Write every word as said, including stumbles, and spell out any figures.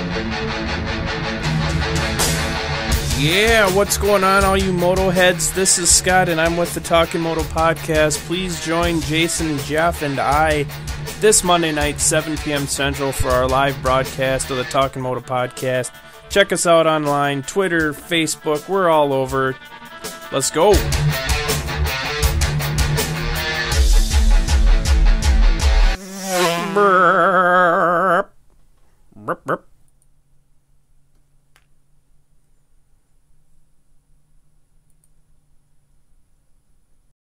Yeah, what's going on, all you Moto heads? This is Scott, and I'm with the Talkin Moto podcast. Please join Jason, Jeff, and I this Monday night, seven p.m. Central, for our live broadcast of the Talkin Moto podcast. Check us out online, Twitter, Facebook, we're all over. Let's go.